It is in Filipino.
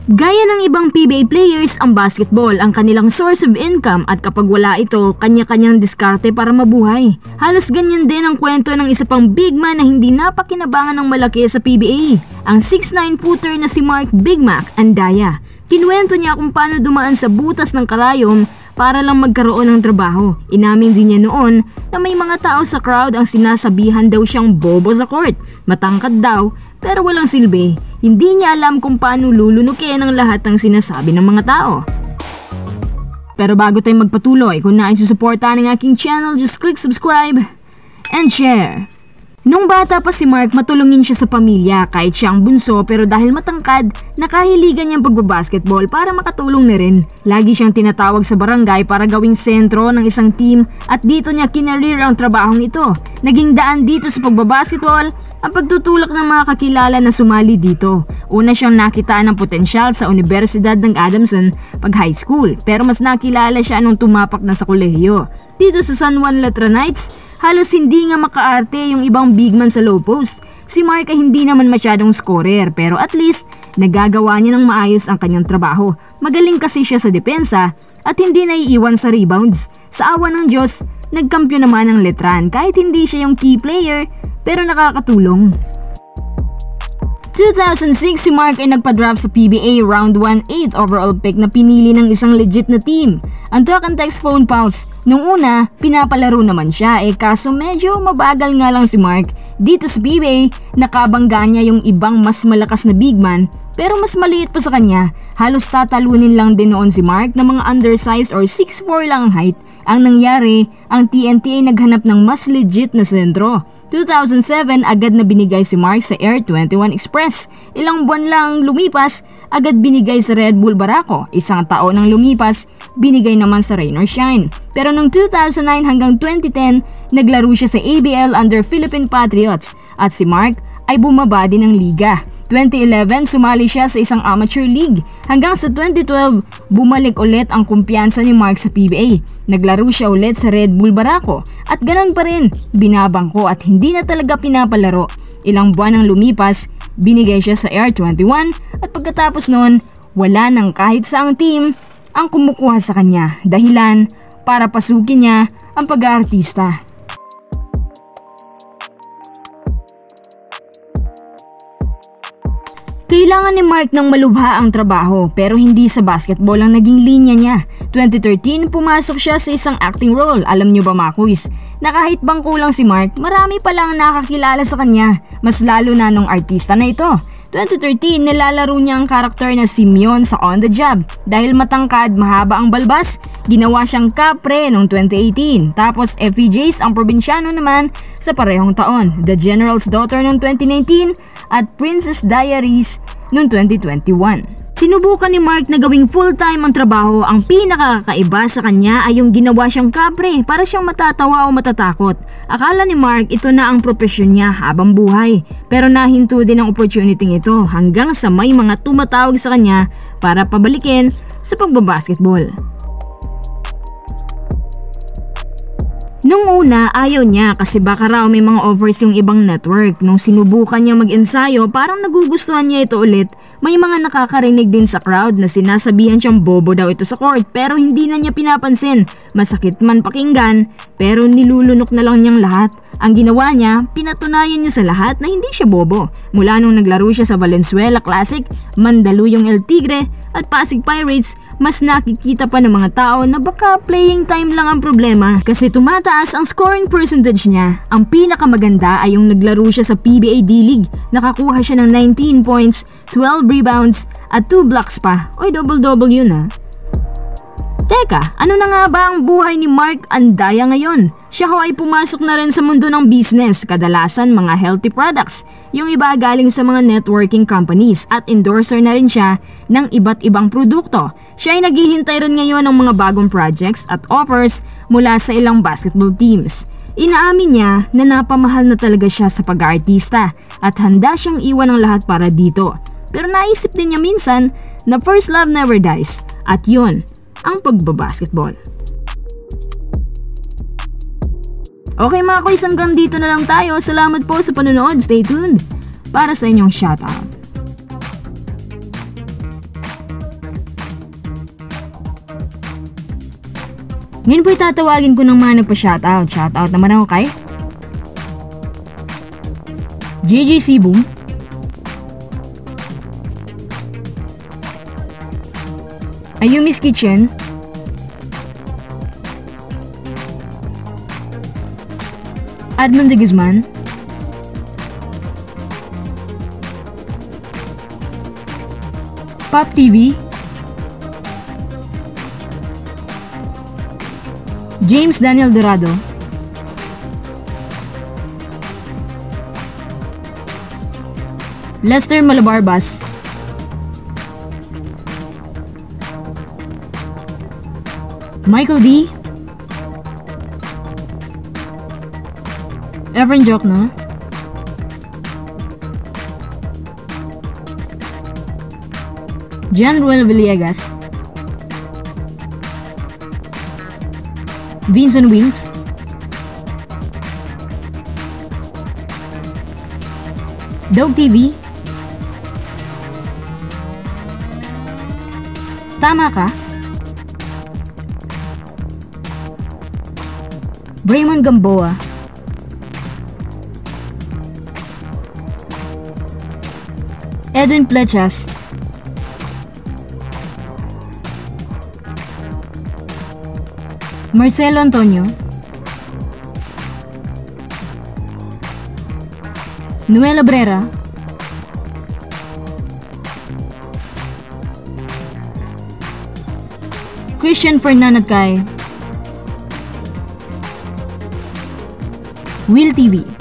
Gaya ng ibang PBA players, ang basketball ang kanilang source of income at kapag wala ito, kanya-kanyang diskarte para mabuhay. Halos ganyan din ang kwento ng isa pang big man na hindi napakinabangan ng malaki sa PBA, ang 6'9" footer na si Mark Big Mac Andaya. Kinuwento niya kung paano dumaan sa butas ng karayom para lang magkaroon ng trabaho. Inamin din niya noon na may mga tao sa crowd ang sinasabihan daw siyang bobo sa court, matangkad daw, pero walang silbi. Hindi niya alam kung paano lulunukin ang lahat ng sinasabi ng mga tao. Pero bago tayo magpatuloy, kung nais susuportahan ng aking channel, just click subscribe and share. Nung bata pa si Mark, matulungin siya sa pamilya kahit siya ang bunso, pero dahil matangkad, nakahiligan niyang pagbabasketball para makatulong na rin. Lagi siyang tinatawag sa barangay para gawing sentro ng isang team at dito niya kinareer ang trabahong ito. Naging daan dito sa pagbabasketball ang pagtutulak ng mga kakilala na sumali dito. Una siyang nakitaan ng potensyal sa Universidad ng Adamson pag high school, pero mas nakilala siya nung tumapak na sa kolehiyo. Dito sa San Juan Latranites, halos hindi nga makaarte yung ibang big man sa low post. Si Mark ay hindi naman masyadong scorer, pero at least nagagawa niya ng maayos ang kanyang trabaho. Magaling kasi siya sa depensa at hindi naiiwan sa rebounds. Sa awa ng Diyos, nagkampiyon naman ang Letran kahit hindi siya yung key player, pero nakakatulong. 2006, si Mark ay nagpa-draft sa PBA Round 1 8 overall pick na pinili ng isang legit na team, ang Talk and Text Phone Pulse. Nung una, pinapalaro naman siya kaso medyo mabagal nga lang si Mark. Dito sa PBA, nakabangga niya yung ibang mas malakas na big man pero mas maliit pa sa kanya. Halos tatalunin lang din noon si Mark na mga undersized or 6'4" lang ang height. Ang nangyari, ang TNT ay naghanap ng mas legit na sentro. 2007, agad na binigay si Mark sa Air 21 Express. Ilang buwan lang lumipas, agad binigay sa Red Bull Barako. Isang taon nang lumipas, binigay naman sa Rain or Shine. Pero noong 2009 hanggang 2010, naglaro siya sa ABL under Philippine Patriots at si Mark ay bumaba din ng liga. 2011, sumali siya sa isang amateur league. Hanggang sa 2012, bumalik ulit ang kumpiyansa ni Mark sa PBA. Naglaro siya ulit sa Red Bull Barako at ganun pa rin, binabangko at hindi na talaga pinapalaro. Ilang buwan ang lumipas, binigay siya sa Air 21 at pagkatapos noon, wala nang kahit saang team ang kumukuha sa kanya. Dahilan para pasukin niya ang pag-aartista. Kailangan ni Mark ng malubha ang trabaho pero hindi sa basketball ang naging linya niya. 2013, pumasok siya sa isang acting role. Alam niyo ba mga quiz, na kahit bangko lang si Mark, marami palang nakakilala sa kanya, mas lalo na nung artista na ito. 2013, nilalaro niya ang karakter na Simeon sa On The Job. Dahil matangkad, mahaba ang balbas, ginawa siyang kapre noong 2018. Tapos FPJs ang probinsyano naman sa parehong taon, The General's Daughter noong 2019 at Princess Diaries noong 2021. Sinubukan ni Mark na gawing full-time ang trabaho. Ang pinakakaiba sa kanya ay yung ginawa siyang kapre para siyang matatawa o matatakot. Akala ni Mark ito na ang propesyon niya habang buhay. Pero nahinto din ang opportunity ito hanggang sa may mga tumatawag sa kanya para pabalikin sa pagbabasketball. Nung una, ayaw niya kasi baka raw may mga offers yung ibang network. Nung sinubukan niya mag-ensayo, parang nagugustuhan niya ito ulit. May mga nakakarinig din sa crowd na sinasabihan siyang bobo daw ito sa court pero hindi na niya pinapansin. Masakit man pakinggan pero nilulunok na lang niyang lahat. Ang ginawa niya, pinatunayan niya sa lahat na hindi siya bobo. Mula nung naglaro siya sa Valenzuela Classic, Mandaluyong El Tigre at Pasig Pirates, mas nakikita pa ng mga tao na baka playing time lang ang problema kasi tumataas ang scoring percentage niya. Ang pinakamaganda ay yung naglaro siya sa PBA D-League. Nakakuha siya ng 19 points, 12 rebounds at 2 blocks pa. Oy, double-double yun ah. Teka, ano na nga ba ang buhay ni Mark Andaya ngayon? Siya ho ay pumasok na rin sa mundo ng business, kadalasan mga healthy products. Yung iba galing sa mga networking companies at endorser na rin siya ng iba't ibang produkto. Siya ay naghihintay rin ngayon ng mga bagong projects at offers mula sa ilang basketball teams. Inaamin niya na napamahal na talaga siya sa pag-aartista at handa siyang iwan ang lahat para dito. Pero naisip din niya minsan na first love never dies at yun ang pagbabasketball. Okay mga kuys, hanggang dito na lang tayo. Salamat po sa panonood. Stay tuned para sa inyong shoutout. Ngayon po itatawagin ko ng mga nagpa-shoutout. Shoutout naman ako kay JJC Boom, Ayumi's Kitchen, Edmond de Guzman, Pop TV, James Daniel Dorado, Lester Malabarbas, Michael D, Evan Jokno, Jan Ruel Villegas, Vincent Wings, Dog TV, Tama Ka, Raymond Gamboa, Edwin Plechas, Marcelo Antonio, Noel Abrera, Christian Fernandez, Will TV.